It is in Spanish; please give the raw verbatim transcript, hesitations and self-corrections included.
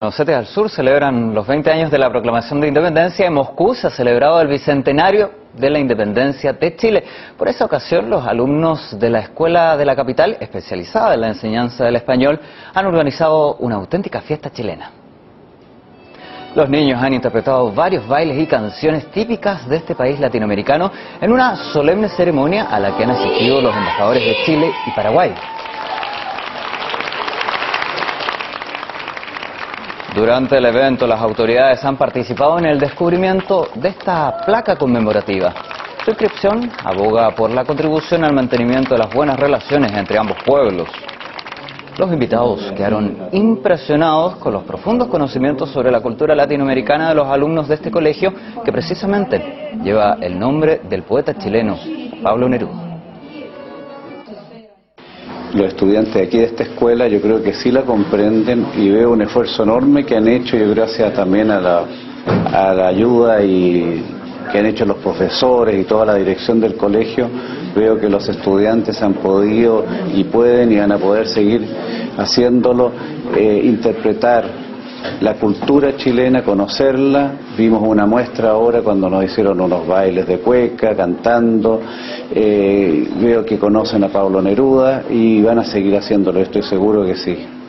Los Osetes al Sur celebran los veinte años de la proclamación de independencia. En Moscú se ha celebrado el bicentenario de la independencia de Chile. Por esa ocasión, los alumnos de la escuela de la capital, especializada en la enseñanza del español, han organizado una auténtica fiesta chilena. Los niños han interpretado varios bailes y canciones típicas de este país latinoamericano en una solemne ceremonia a la que han asistido los embajadores de Chile y Paraguay. Durante el evento, las autoridades han participado en el descubrimiento de esta placa conmemorativa. Su inscripción aboga por la contribución al mantenimiento de las buenas relaciones entre ambos pueblos. Los invitados quedaron impresionados con los profundos conocimientos sobre la cultura latinoamericana de los alumnos de este colegio, que precisamente lleva el nombre del poeta chileno Pablo Neruda. Los estudiantes de aquí de esta escuela yo creo que sí la comprenden y veo un esfuerzo enorme que han hecho, yo gracias también a la, a la ayuda y que han hecho los profesores y toda la dirección del colegio. Veo que los estudiantes han podido y pueden y van a poder seguir haciéndolo, eh, interpretar la cultura chilena, conocerla. Vimos una muestra ahora cuando nos hicieron unos bailes de cueca, cantando. Eh, veo que conocen a Pablo Neruda y van a seguir haciéndolo, estoy seguro que sí.